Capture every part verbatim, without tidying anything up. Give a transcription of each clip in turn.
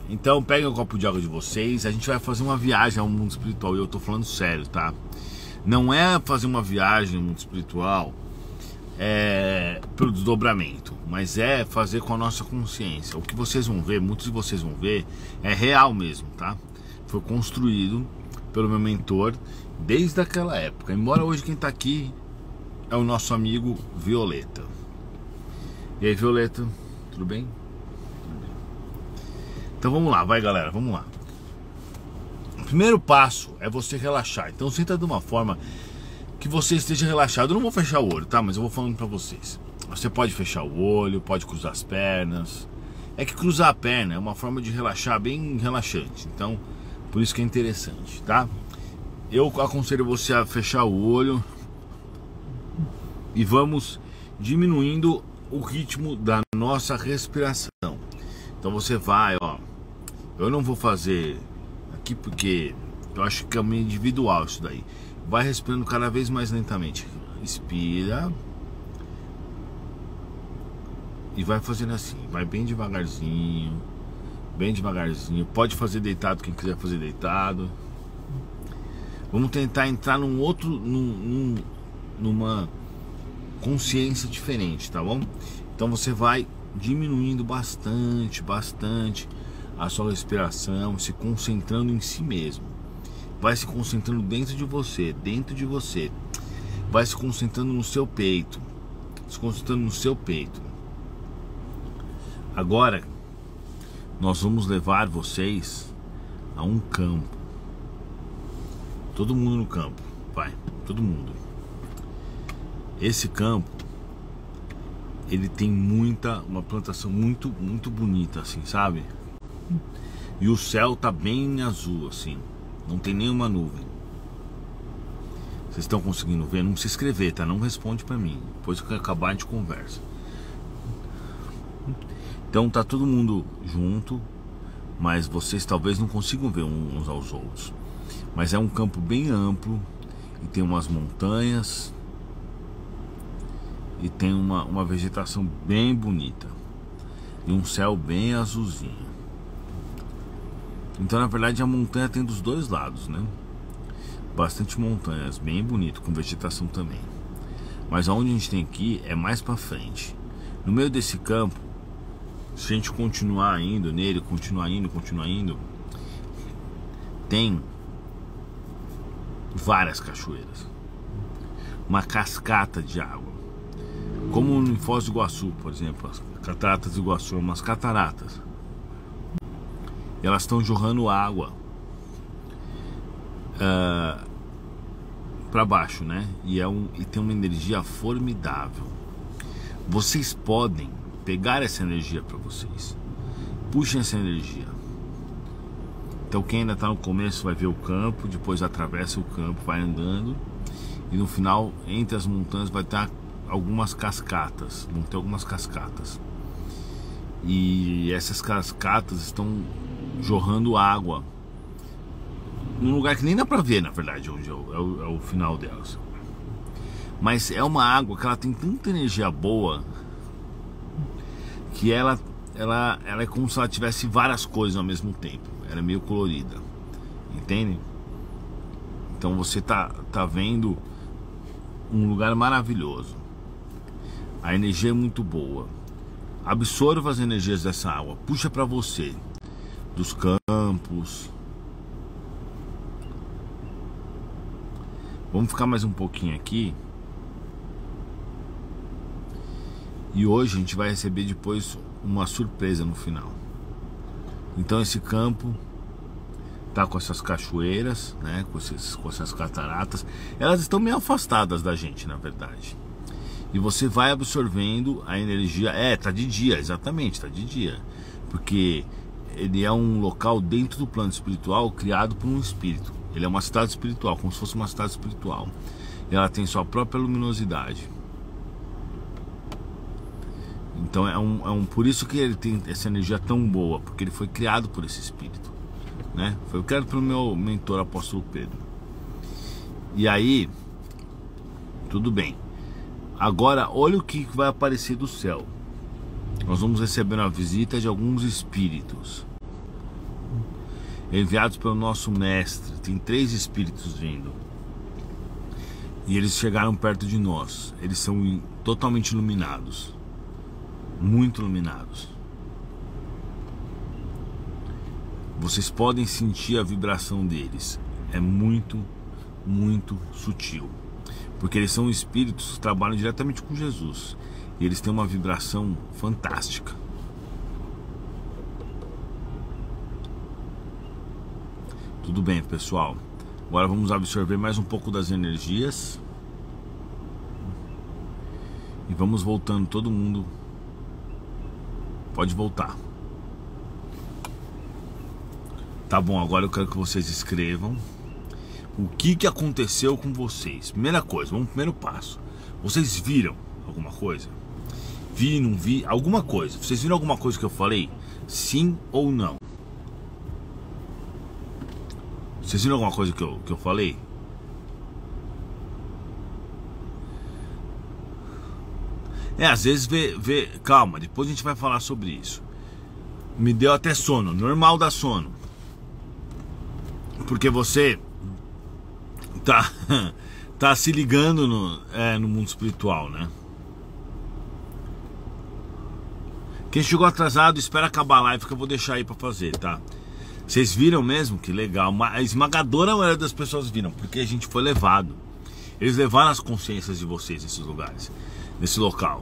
Então peguem o copo de água de vocês. A gente vai fazer uma viagem ao mundo espiritual. E eu tô falando sério, tá? Não é fazer uma viagem ao mundo espiritual é, pelo desdobramento, mas é fazer com a nossa consciência. O que vocês vão ver, muitos de vocês vão ver, é real mesmo, tá? Foi construído pelo meu mentor desde aquela época. Embora hoje quem tá aqui é o nosso amigo Violeta. E aí, Violeta, tudo bem? Tudo bem. Então vamos lá, vai galera, vamos lá. O primeiro passo é você relaxar. Então senta de uma forma que você esteja relaxado. Eu não vou fechar o olho, tá? Mas eu vou falando pra vocês. Você pode fechar o olho, pode cruzar as pernas. É que cruzar a perna é uma forma de relaxar bem relaxante. Então, por isso que é interessante, tá? Eu aconselho você a fechar o olho e vamos diminuindo o ritmo da nossa respiração. Então você vai, ó. Eu não vou fazer aqui porque eu acho que é meio individual isso daí. Vai respirando cada vez mais lentamente. Inspira. E vai fazendo assim. Vai bem devagarzinho. Bem devagarzinho. Pode fazer deitado quem quiser fazer deitado. Vamos tentar entrar num outro, num, num, numa consciência diferente, tá bom? Então você vai diminuindo bastante, bastante a sua respiração, se concentrando em si mesmo. Vai se concentrando dentro de você, dentro de você. Vai se concentrando no seu peito, se concentrando no seu peito. Agora nós vamos levar vocês a um campo. Todo mundo no campo, vai, todo mundo. Esse campo, ele tem muita, uma plantação muito, muito bonita, assim, sabe? E o céu tá bem azul, assim, não tem nenhuma nuvem. Vocês estão conseguindo ver? Não precisa escrever, tá? Não responde pra mim, depois que acabar a gente conversa. Então tá todo mundo junto, mas vocês talvez não consigam ver uns aos outros. Mas é um campo bem amplo e tem umas montanhas e tem uma, uma vegetação bem bonita e um céu bem azulzinho. Então na verdade a montanha tem dos dois lados, né? Bastante montanhas, bem bonito, com vegetação também. Mas aonde a gente tem aqui é mais pra frente. No meio desse campo, se a gente continuar indo nele, continuar indo, continuar indo, tem várias cachoeiras, uma cascata de água, como em Foz do Iguaçu, por exemplo, as cataratas do Iguaçu, umas cataratas. E elas estão jorrando água uh, para baixo, né? E, é um, e tem uma energia formidável. Vocês podem pegar essa energia para vocês. Puxem essa energia. Então quem ainda está no começo vai ver o campo, depois atravessa o campo, vai andando e no final, entre as montanhas, vai estar algumas cascatas, vão ter algumas cascatas. E essas cascatas estão jorrando água num lugar que nem dá pra ver, na verdade, onde é o, é o, é o final delas. Mas é uma água que ela tem tanta energia boa que ela, ela, ela é como se ela tivesse várias coisas ao mesmo tempo. Ela é meio colorida, entende? Então você tá, tá vendo um lugar maravilhoso. A energia é muito boa. Absorva as energias dessa água, puxa para você, dos campos. Vamos ficar mais um pouquinho aqui. E hoje a gente vai receber depois uma surpresa no final. Então esse campo tá com essas cachoeiras, né, com, esses, com essas cataratas. Elas estão meio afastadas da gente, na verdade. E você vai absorvendo a energia. É, tá de dia, exatamente, tá de dia. Porque ele é um local dentro do plano espiritual criado por um espírito. Ele é uma cidade espiritual, como se fosse uma cidade espiritual. E ela tem sua própria luminosidade. Então é um, é um por isso que ele tem essa energia tão boa, porque ele foi criado por esse espírito, né? Foi criado pelo meu mentor apóstolo Pedro. E aí, tudo bem. Agora olha o que vai aparecer do céu. Nós vamos receber uma visita de alguns espíritos. enviados pelo nosso mestre. Tem três espíritos vindo. E eles chegaram perto de nós. Eles são totalmente iluminados. Muito iluminados. Vocês podem sentir a vibração deles. É muito, muito sutil. Porque eles são espíritos que trabalham diretamente com Jesus. E eles têm uma vibração fantástica. Tudo bem, pessoal. Agora vamos absorver mais um pouco das energias. E vamos voltando, todo mundo. Pode voltar. Tá bom, agora eu quero que vocês escrevam o que que aconteceu com vocês. Primeira coisa, vamos pro primeiro passo. Vocês viram alguma coisa? Vi, não vi? Alguma coisa. Vocês viram alguma coisa que eu falei? Sim ou não? Vocês viram alguma coisa que eu, que eu falei? É, às vezes vê, vê... Calma, depois a gente vai falar sobre isso. Me deu até sono, normal dar sono. Porque você tá, tá se ligando no, é, no mundo espiritual, né? Quem chegou atrasado, espera acabar a live que eu vou deixar aí pra fazer, tá? Vocês viram mesmo? Que legal. A esmagadora maioria das pessoas viram, porque a gente foi levado. Eles levaram as consciências de vocês nesses lugares, nesse local.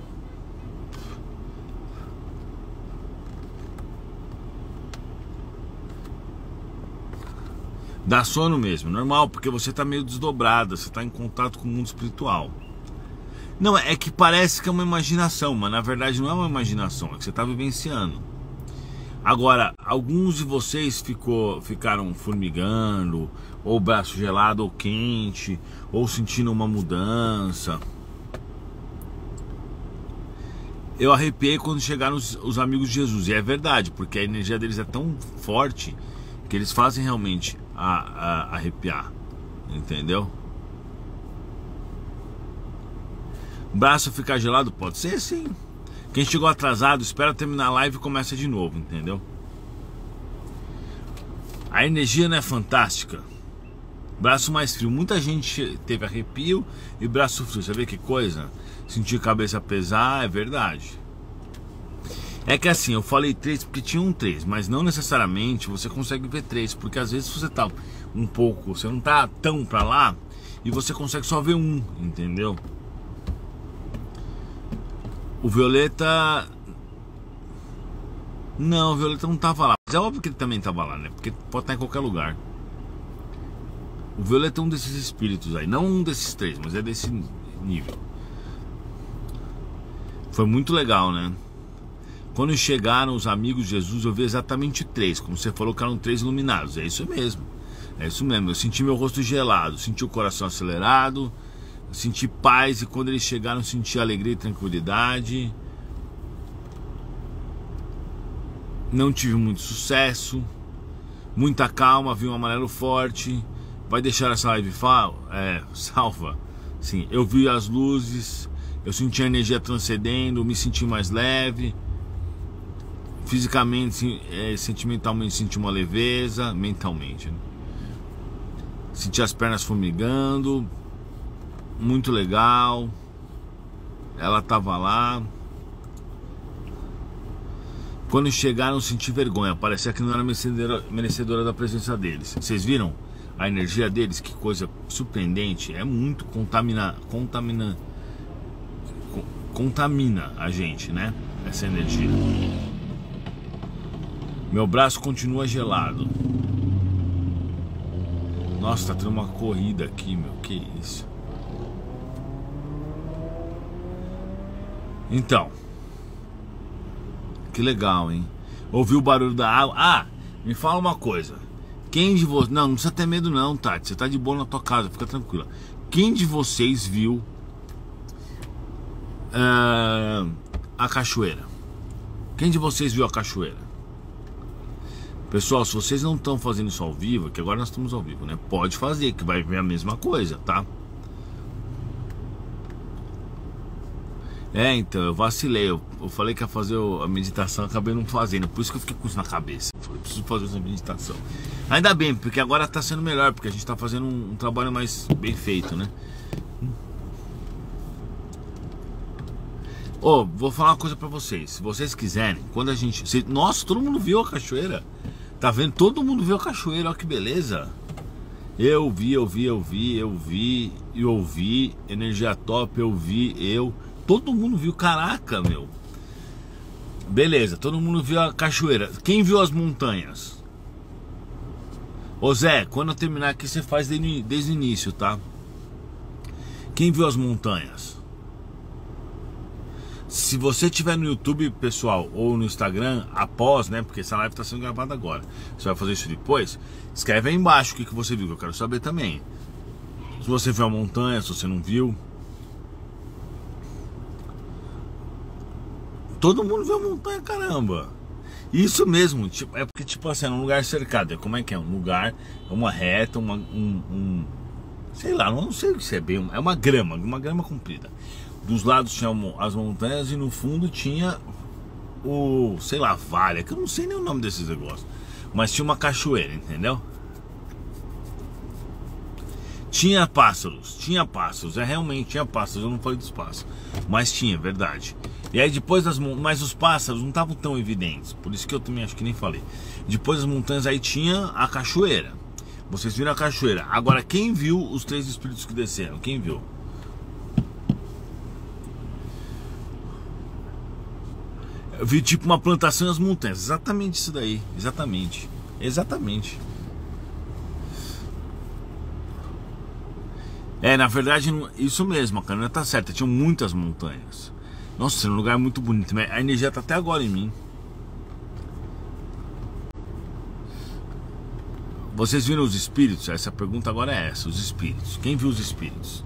Dá sono mesmo, normal, porque você tá meio desdobrada, você tá em contato com o mundo espiritual. Não, é que parece que é uma imaginação, mas na verdade não é uma imaginação, é que você tá vivenciando. Agora, alguns de vocês ficou, ficaram formigando, ou braço gelado ou quente, ou sentindo uma mudança. Eu arrepiei quando chegaram os, os amigos de Jesus, e é verdade, porque a energia deles é tão forte que eles fazem realmente a, a, arrepiar, entendeu? Braço ficar gelado? Pode ser sim. Quem chegou atrasado, espera terminar a live e começa de novo, entendeu? A energia não é fantástica? Braço mais frio. Muita gente teve arrepio e braço frio. Você vê que coisa? Sentir cabeça pesar, é verdade. É que assim, eu falei três porque tinha um três, mas não necessariamente você consegue ver três, porque às vezes você tá um pouco, você não tá tão pra lá e você consegue só ver um, entendeu? O Violeta... Não, o Violeta não tava lá. Mas é óbvio que ele também tava lá, né? Porque pode estar em qualquer lugar. O Violeta é um desses espíritos aí. Não um desses três, mas é desse nível. Foi muito legal, né? Quando chegaram os amigos de Jesus, eu vi exatamente três. Como você falou que eram três iluminados. É isso mesmo. É isso mesmo. Eu senti meu rosto gelado. Senti o coração acelerado. Senti paz, e quando eles chegaram senti alegria e tranquilidade. Não tive muito sucesso, muita calma, vi um amarelo forte. Vai deixar essa live fala? É, salva. Sim, eu vi as luzes, eu senti a energia transcendendo, me senti mais leve. Fisicamente, é, sentimentalmente senti uma leveza, mentalmente, né? Senti as pernas formigando. Muito legal. Ela tava lá. Quando chegaram, senti vergonha. Parecia que não era merecedora, merecedora da presença deles. Vocês viram a energia deles? Que coisa surpreendente. É muito contamina, contamina, contamina a gente, né? Essa energia. Meu braço continua gelado. Nossa, tá tendo uma corrida aqui, meu. Que isso? Então, que legal, hein? Ouviu o barulho da água? Ah, me fala uma coisa. Quem de vocês... Não, não precisa ter medo não, Tati. Você tá de boa na tua casa, fica tranquila. Quem de vocês viu uh, a cachoeira? Quem de vocês viu a cachoeira? Pessoal, se vocês não estão fazendo isso ao vivo, que agora nós estamos ao vivo, né? Pode fazer, que vai ver a mesma coisa, tá? É, então, eu vacilei. Eu, eu falei que ia fazer a meditação, acabei não fazendo. Por isso que eu fiquei com isso na cabeça. Eu falei, preciso fazer essa meditação. Ainda bem, porque agora tá sendo melhor, porque a gente tá fazendo um, um trabalho mais bem feito, né? Ô, oh, vou falar uma coisa pra vocês. Se vocês quiserem, quando a gente... Se, nossa, todo mundo viu a cachoeira. Tá vendo? Todo mundo viu a cachoeira, olha que beleza. Eu vi, eu vi, eu vi, eu vi, eu vi. Energia top, eu vi, eu... Todo mundo viu, caraca, meu. Beleza, todo mundo viu a cachoeira. Quem viu as montanhas? Ô Zé, quando eu terminar aqui você faz desde, desde o início, tá? Quem viu as montanhas? Se você tiver no YouTube, pessoal, ou no Instagram, após, né? Porque essa live está sendo gravada agora. Você vai fazer isso depois? Escreve aí embaixo o que, que você viu, que eu quero saber também. Se você viu a montanha, se você não viu. Todo mundo viu a montanha, caramba. Isso mesmo, tipo, é porque tipo assim, é um lugar cercado. Como é que é? Um lugar, é uma reta, uma, um, um... Sei lá, não sei o que é bem. É uma grama, uma grama comprida. Dos lados tinham as montanhas e no fundo tinha o, sei lá, vale, que eu não sei nem o nome desses negócios. Mas tinha uma cachoeira, entendeu? Tinha pássaros, tinha pássaros, é realmente tinha pássaros, eu não falei dos pássaros, mas tinha, verdade. E aí depois das montanhas, mas os pássaros não estavam tão evidentes, por isso que eu também acho que nem falei. Depois das montanhas aí tinha a cachoeira. Vocês viram a cachoeira. Agora quem viu os três espíritos que desceram? Quem viu? Eu vi tipo uma plantação nas montanhas. Exatamente isso daí. Exatamente. Exatamente. É, na verdade, isso mesmo, a Carolina tá certa. Tinham muitas montanhas. Nossa, é um lugar muito bonito. A energia tá até agora em mim. Vocês viram os espíritos? Essa pergunta agora é essa. Os espíritos. Quem viu os espíritos?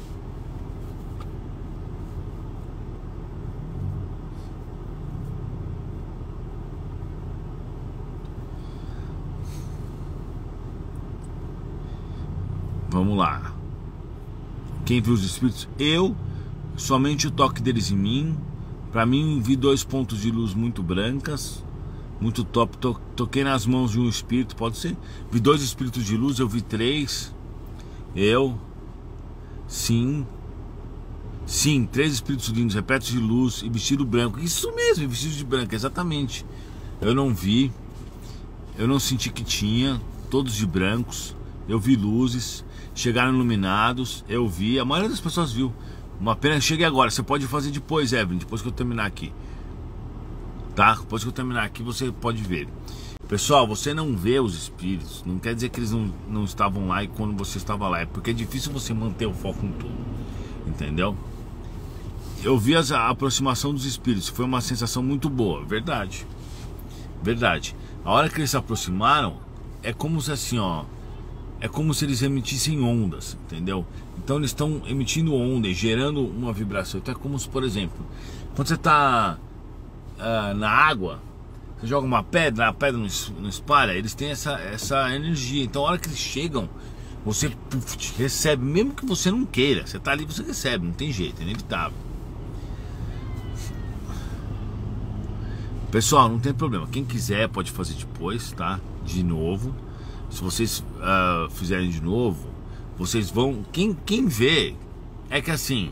Vamos lá. Quem viu os espíritos? Eu, somente o toque deles em mim. Pra mim, vi dois pontos de luz muito brancas. Muito top. To toquei nas mãos de um espírito, pode ser. Vi dois espíritos de luz, eu vi três. Eu. Sim. Sim, três espíritos lindos, repletos de luz e vestido branco. Isso mesmo, vestido de branco, exatamente. Eu não vi. Eu não senti que tinha. Todos de brancos. Eu vi luzes. Chegaram iluminados, eu vi, a maioria das pessoas viu. Uma pena, cheguei agora, você pode fazer depois, Evelyn, depois que eu terminar aqui. Tá? Depois que eu terminar aqui você pode ver. Pessoal, você não vê os espíritos, não quer dizer que eles não, não estavam lá e quando você estava lá. É porque é difícil você manter o foco em tudo. Entendeu? Eu vi a aproximação dos espíritos, foi uma sensação muito boa, verdade. Verdade. A hora que eles se aproximaram, é como se assim, ó... É como se eles emitissem ondas, entendeu? Então eles estão emitindo ondas, gerando uma vibração. Então é como se, por exemplo, quando você está uh, na água, você joga uma pedra, a pedra não, não espalha, eles têm essa, essa energia. Então a hora que eles chegam, você puf, recebe, mesmo que você não queira. Você está ali, você recebe, não tem jeito, é inevitável. Pessoal, não tem problema. Quem quiser pode fazer depois, tá? De novo. Se vocês uh, fizerem de novo, vocês vão... Quem, quem vê é que assim...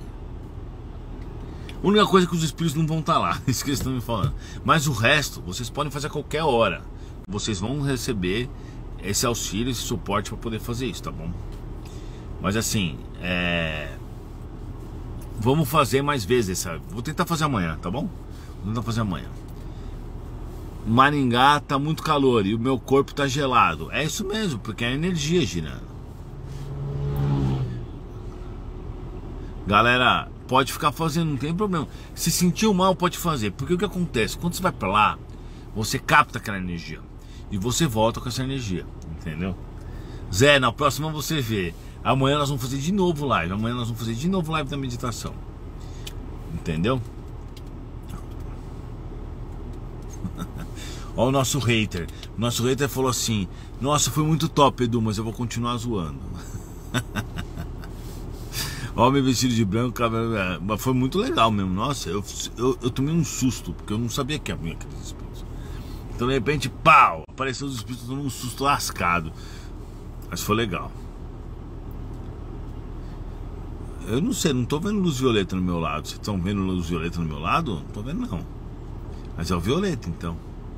A única coisa é que os espíritos não vão estar lá. Isso que eles estão me falando. Mas o resto, vocês podem fazer a qualquer hora. Vocês vão receber esse auxílio, esse suporte para poder fazer isso, tá bom? Mas assim, é... vamos fazer mais vezes essa... Vou tentar fazer amanhã, tá bom? Vou tentar fazer amanhã. Maringá tá muito calor e o meu corpo tá gelado. É isso mesmo, porque é a energia girando. Galera, pode ficar fazendo, não tem problema. Se sentiu mal, pode fazer. Porque o que acontece? Quando você vai pra lá, você capta aquela energia e você volta com essa energia, entendeu? Zé, na próxima você vê. Amanhã nós vamos fazer de novo live. Amanhã nós vamos fazer de novo live da meditação. Entendeu? Olha o nosso hater. O nosso hater falou assim: nossa, foi muito top, Edu, mas eu vou continuar zoando. Homem vestido de branco, cabelo... Mas foi muito legal mesmo. Nossa, eu, eu, eu tomei um susto, porque eu não sabia que havia aqueles espíritos. Então de repente, pau, apareceu os espíritos num susto lascado. Mas foi legal. Eu não sei, não tô vendo luz violeta no meu lado. Vocês estão vendo luz violeta no meu lado? Não tô vendo não. Mas é o violeta então.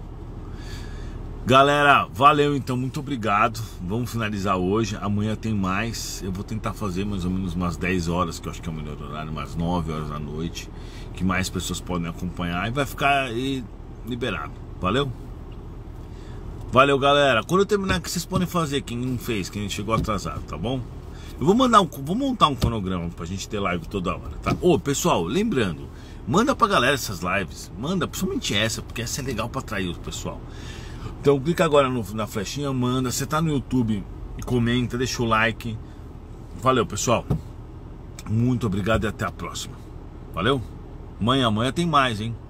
Galera, valeu então, muito obrigado. Vamos finalizar hoje, amanhã tem mais. Eu vou tentar fazer mais ou menos umas dez horas, que eu acho que é o melhor horário, umas nove horas da noite, que mais pessoas podem acompanhar. E vai ficar aí liberado, valeu? Valeu, galera. Quando eu terminar, o que vocês podem fazer? Quem não fez, quem chegou atrasado, tá bom? Eu vou mandar um, vou montar um cronograma pra gente ter live toda hora, tá? Ô, pessoal, lembrando, manda pra galera essas lives. Manda, principalmente essa, porque essa é legal pra atrair o pessoal. Então clica agora no, na flechinha, manda. Você tá no YouTube, comenta, deixa o like. Valeu, pessoal. Muito obrigado e até a próxima. Valeu? Amanhã, amanhã tem mais, hein?